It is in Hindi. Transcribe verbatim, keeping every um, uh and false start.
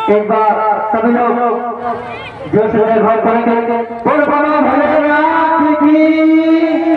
एक बार सभी लोग जो से घर करेंगे बोल बाबा भोलेनाथ की